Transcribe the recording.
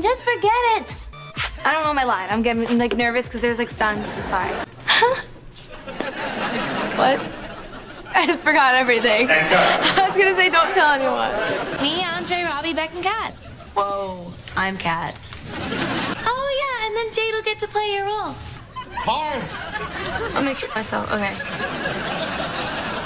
Just forget it. I don't know my line. I'm getting like nervous because there's like stuns. I'm sorry. What? I just forgot everything. I was gonna say don't tell anyone. Me, Andre, Robbie, Beck, and Kat. Whoa, I'm Kat. Oh yeah, and then Jade will get to play your role. Hard. I'm gonna kill myself. Okay.